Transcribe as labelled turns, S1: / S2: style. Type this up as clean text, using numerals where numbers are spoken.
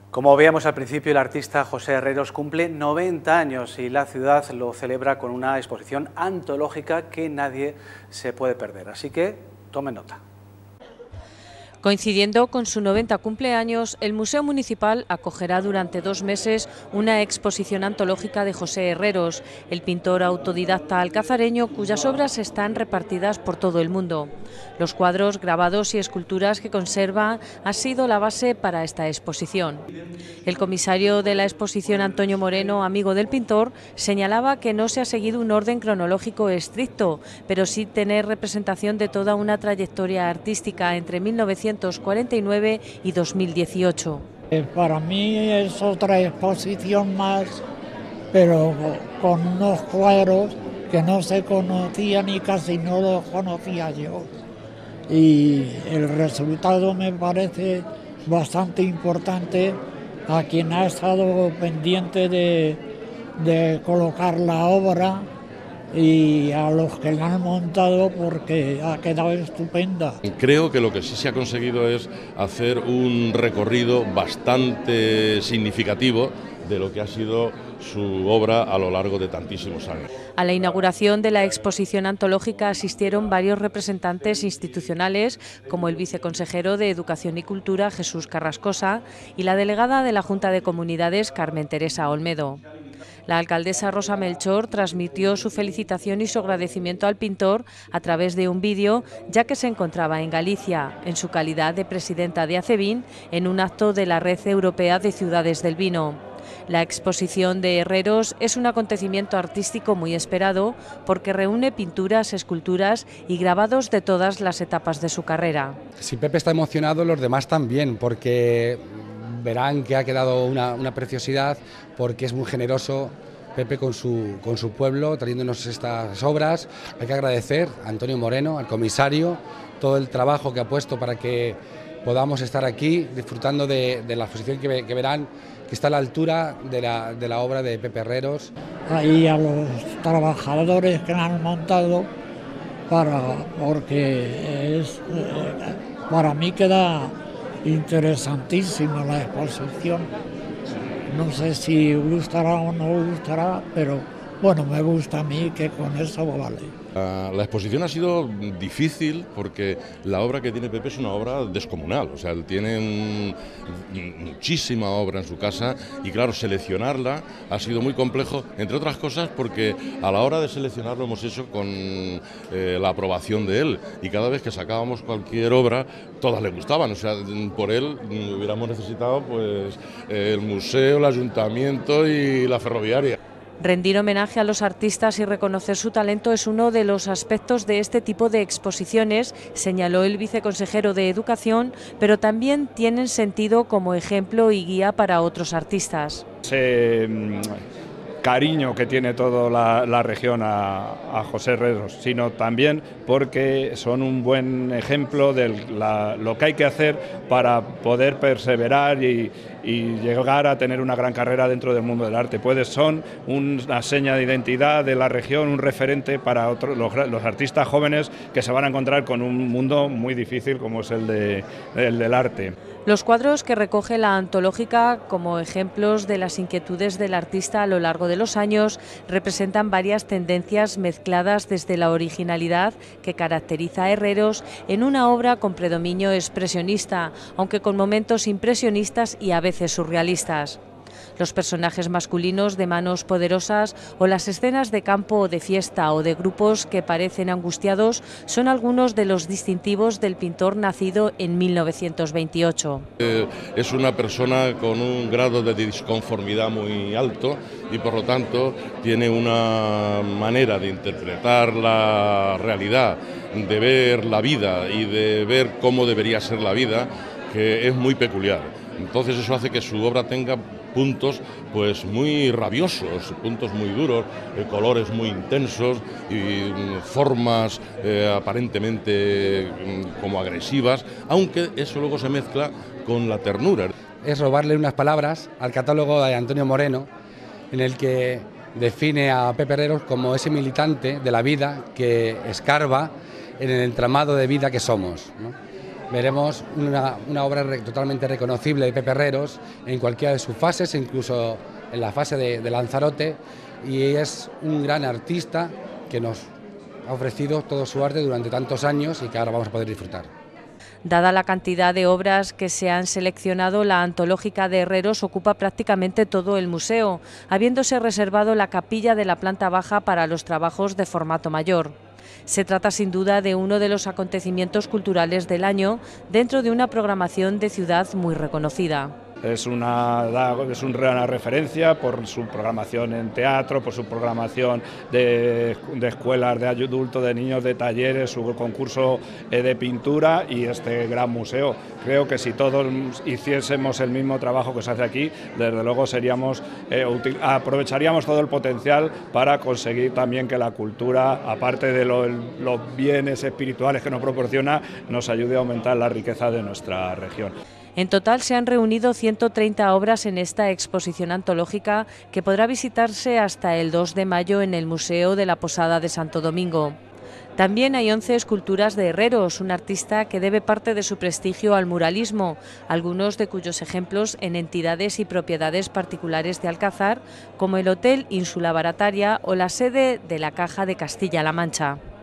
S1: Como veíamos al principio, el artista José Herreros cumple 90 años y la ciudad lo celebra con una exposición antológica que nadie se puede perder. Así que tomen nota.
S2: Coincidiendo con su 90 cumpleaños, el Museo Municipal acogerá durante 2 meses una exposición antológica de José Herreros, el pintor autodidacta alcazareño cuyas obras están repartidas por todo el mundo. Los cuadros, grabados y esculturas que conserva han sido la base para esta exposición. El comisario de la exposición, Antonio Moreno, amigo del pintor, señalaba que no se ha seguido un orden cronológico estricto, pero sí tener representación de toda una trayectoria artística entre 1949 y 2018.
S3: Para mí es otra exposición más, pero con unos cuadros que no se conocían y casi no los conocía yo. Y el resultado me parece bastante importante a quien ha estado pendiente de colocar la obra y a los que la han montado, porque ha quedado estupenda.
S4: Creo que lo que sí se ha conseguido es hacer un recorrido bastante significativo de lo que ha sido su obra a lo largo de tantísimos años.
S2: A la inauguración de la exposición antológica asistieron varios representantes institucionales, como el viceconsejero de Educación y Cultura, Jesús Carrascosa, y la delegada de la Junta de Comunidades, Carmen Teresa Olmedo. La alcaldesa Rosa Melchor transmitió su felicitación y su agradecimiento al pintor a través de un vídeo, ya que se encontraba en Galicia, en su calidad de presidenta de ACEVIN, en un acto de la Red Europea de Ciudades del Vino. La exposición de Herreros es un acontecimiento artístico muy esperado porque reúne pinturas, esculturas y grabados de todas las etapas de su carrera.
S5: Si Pepe está emocionado, los demás también, porque verán que ha quedado una preciosidad, porque es muy generoso Pepe con su pueblo, trayéndonos estas obras. Hay que agradecer a Antonio Moreno, al comisario, todo el trabajo que ha puesto para que podamos estar aquí disfrutando de la exposición que verán, que está a la altura de la obra de Pepe Herreros.
S3: Ahí a los trabajadores que la han montado, porque para mí queda interesantísima la exposición. No sé si gustará o no gustará, pero bueno, me gusta a mí, que con eso vale.
S4: La exposición ha sido difícil porque la obra que tiene Pepe es una obra descomunal, o sea, él tiene muchísima obra en su casa y claro, seleccionarla ha sido muy complejo, entre otras cosas porque a la hora de seleccionarlo hemos hecho con la aprobación de él y cada vez que sacábamos cualquier obra, todas le gustaban, o sea, por él hubiéramos necesitado pues el museo, el ayuntamiento y la ferroviaria.
S2: Rendir homenaje a los artistas y reconocer su talento es uno de los aspectos de este tipo de exposiciones, señaló el viceconsejero de Educación, pero también tienen sentido como ejemplo y guía para otros artistas.
S6: Cariño que tiene toda la región a José Herreros, sino también porque son un buen ejemplo de lo que hay que hacer para poder perseverar y llegar a tener una gran carrera dentro del mundo del arte. Son una seña de identidad de la región, un referente para los artistas jóvenes que se van a encontrar con un mundo muy difícil como es el del arte.
S2: Los cuadros que recoge la antológica como ejemplos de las inquietudes del artista a lo largo de los años representan varias tendencias mezcladas desde la originalidad que caracteriza a Herreros en una obra con predominio expresionista, aunque con momentos impresionistas y a veces surrealistas. Los personajes masculinos de manos poderosas o las escenas de campo o de fiesta o de grupos que parecen angustiados son algunos de los distintivos del pintor nacido en 1928.
S4: Es una persona con un grado de disconformidad muy alto y por lo tanto tiene una manera de interpretar la realidad, de ver la vida y de ver cómo debería ser la vida, que es muy peculiar. Entonces eso hace que su obra tenga puntos pues muy rabiosos, puntos muy duros, colores muy intensos y formas aparentemente como agresivas, aunque eso luego se mezcla con la ternura.
S5: Es robarle unas palabras al catálogo de Antonio Moreno, en el que define a Pepe Herreros como ese militante de la vida que escarba en el entramado de vida que somos, ¿no? veremos una obra totalmente reconocible de Pepe Herreros en cualquiera de sus fases, incluso en la fase de Lanzarote, y es un gran artista que nos ha ofrecido todo su arte durante tantos años y que ahora vamos a poder disfrutar.
S2: Dada la cantidad de obras que se han seleccionado, la antológica de Herreros ocupa prácticamente todo el museo, habiéndose reservado la capilla de la planta baja para los trabajos de formato mayor. Se trata sin duda de uno de los acontecimientos culturales del año dentro de una programación de ciudad muy reconocida.
S6: Es una referencia por su programación en teatro, por su programación de escuelas de adultos, de niños, de talleres, su concurso de pintura y este gran museo. Creo que si todos hiciésemos el mismo trabajo que se hace aquí, desde luego aprovecharíamos todo el potencial para conseguir también que la cultura, aparte de los bienes espirituales que nos proporciona, nos ayude a aumentar la riqueza de nuestra región.
S2: En total se han reunido 130 obras en esta exposición antológica que podrá visitarse hasta el 2 de mayo en el Museo de la Posada de Santo Domingo. También hay 11 esculturas de Herreros, un artista que debe parte de su prestigio al muralismo, algunos de cuyos ejemplos en entidades y propiedades particulares de Alcázar, como el Hotel Ínsula Barataria o la sede de la Caja de Castilla-La Mancha.